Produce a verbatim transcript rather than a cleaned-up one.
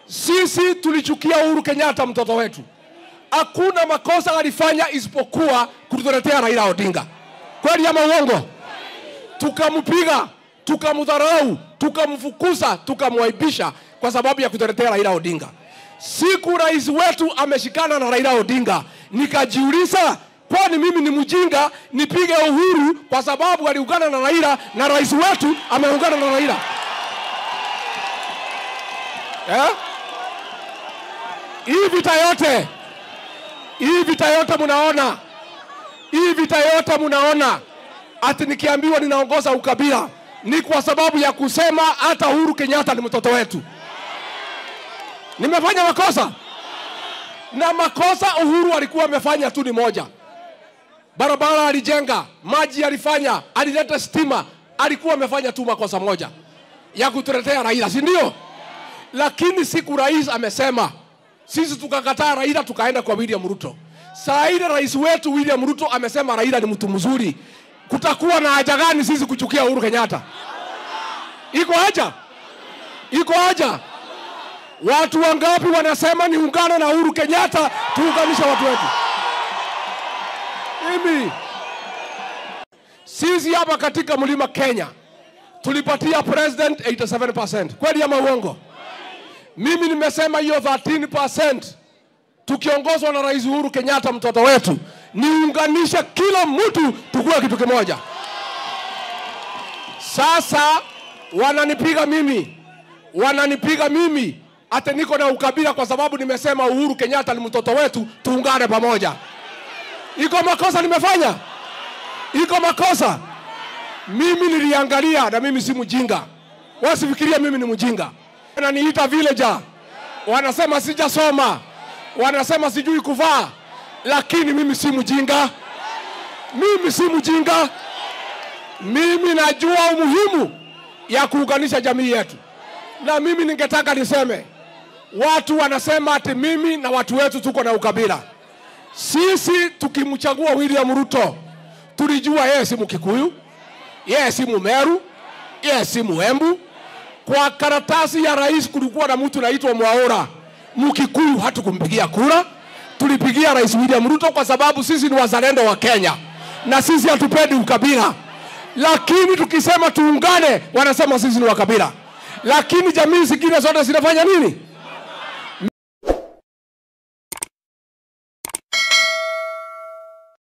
Sisi tulichukia Uhuru Kenyatta mtoto wetu. Hakuna makosa alifanya isipokuwa kutuletea Raila Odinga. Kweli ama uongo? Tukampiga, tukamdharau, tukamfukuza, tukamwaibisha kwa sababu ya kutuletea Raila Odinga. Siku rais wetu ameshikana na Raila Odinga, nikajiuliza, kwani mimi ni mjinga nipige Uhuru kwa sababu aliungana na Raila na rais wetu ameungana na Raila? Eh? Hii vita yote, hii vita yote munaona, hii vita yote munaona, ati nikiambiwa ninaongoza ukabila, ni kwa sababu ya kusema hata Uhuru Kenyatta ni mtoto wetu. Nimefanya makosa? Na makosa Uhuru alikuwa amefanya tu ni moja. Barabara alijenga, maji alifanya, alileta stima, alikuwa amefanya tu makosa moja ya kutuletea Raila, si ndio? Lakini siku rais amesema, sisi tukakataa Raila tukaenda kwa William Ruto. Saa ile rais wetu William Ruto amesema Raila ni mtu mzuri. Kutakuwa na haja gani sisi kuchukia Uhuru Kenyatta? Iko haja? Iko haja? Watu wangapi wanasema niungane na Uhuru Kenyatta tuunganisha watu wetu? Mimi sisi hapa katika mlima Kenya tulipatia president eighty-seven percent. Kweli ama uongo? Mimi nimesema hiyo thirteen percent tukiongozwa na rais Uhuru Kenyatta mtoto wetu, niunganisha kila mtu tukue kitu kimoja. Sasa wananipiga mimi, wananipiga mimi ate niko na ukabila kwa sababu nimesema Uhuru Kenyatta ni mtoto wetu, tuungane pamoja. Iko makosa nimefanya? Iko makosa? Mimi niliangalia, na mimi si mjinga. Wasifikiria mimi ni mjinga. Wananiita villager, wanasema sijasoma, wanasema sijui kuvaa, lakini mimi si mjinga. Mimi si mjinga. Mimi najua umuhimu ya kuunganisha jamii yetu. Na mimi ningetaka niseme, watu wanasema ati mimi na watu wetu tuko na ukabila. Sisi tukimchagua William Ruto, tulijua yeye si Mkikuyu, yeye si Mumeru, yeye si Muembu. Kwa karatasi ya rais kulikuwa na mtu anaitwa Mwaura. Mkikuyu hatukumpigia kura. Tulipigia rais William Ruto kwa sababu sisi ni wazalendo wa Kenya na sisi hatupendi ukabila. Lakini tukisema tuungane, wanasema sisi ni wakabila. Lakini jamii zingine zote zinafanya nini?